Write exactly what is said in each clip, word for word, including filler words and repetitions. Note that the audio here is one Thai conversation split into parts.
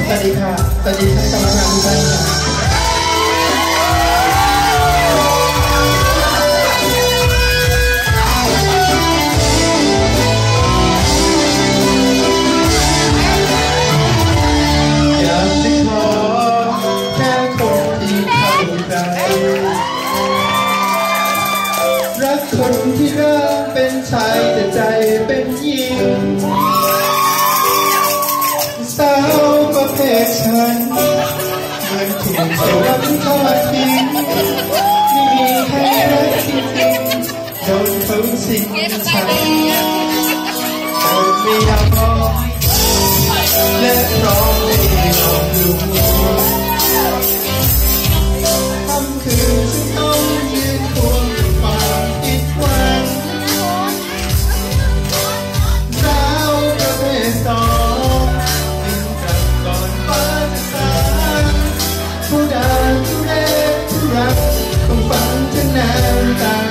สวัสดีค่ะสวัสดีท่านกรรมการทุกท่านค่ะอยากจะขอแค่คนที่เข้าใจรักคนที่ร่างเป็นชายแต่ใจเป็นหญิงสาวประเภทฉันมันถูกสวรรค์ทอดทิ้งไม่มีใครรักจริงๆโดนเขาสิ้นฉันเธอไม่ยอมและพร้อมให้หลอกลวงคำคืนฉันต้องยืนควงความผิดหวังสาวประเภทสองผู้ด่าผู้เล่ผู้รักคงฟังถึงน้ำตา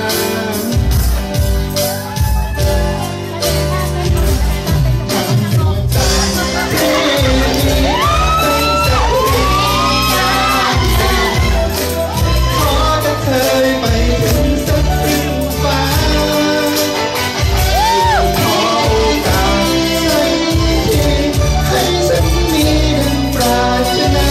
ทำหัวใจที่มีตั้งสักทีขอจะเคยไปถึงสักครึ่งฟ้าขอโอกาสสักทีให้ฉันมีดังปรารถนา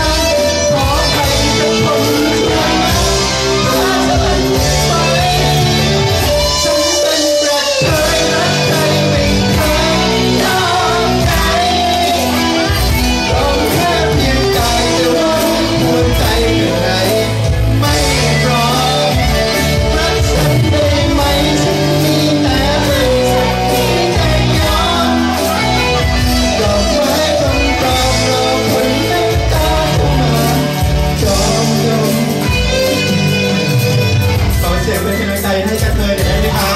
ให้กันเลยได้ไหมคะ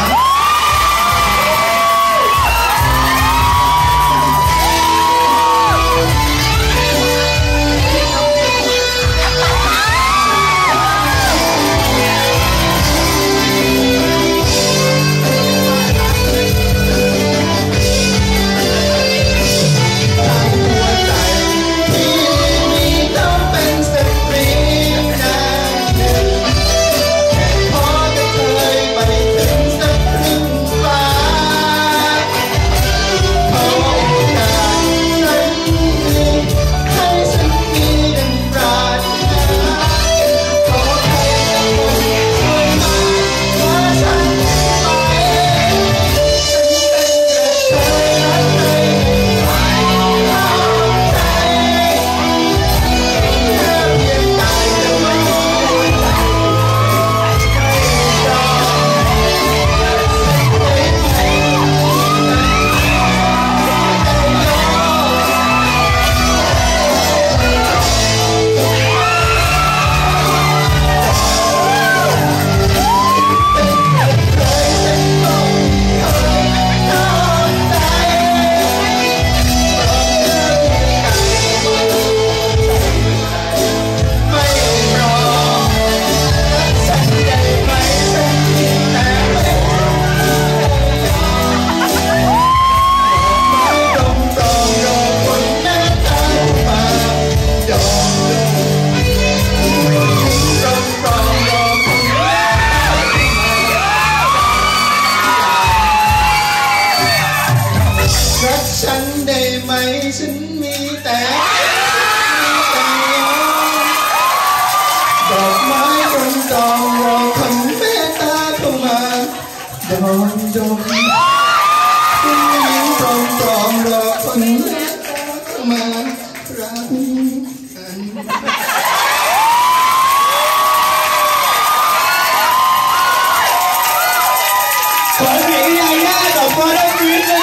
รักฉันได้ไหมฉันมีแต่ดอกไม้บนดองรอคำเมตตาเข้ามาดอนดมคุณหญิงตรองตรองรอคำเมตตาเข้ามารักกันขอเสียงใหญ่หน้าต่อมาได้ไหม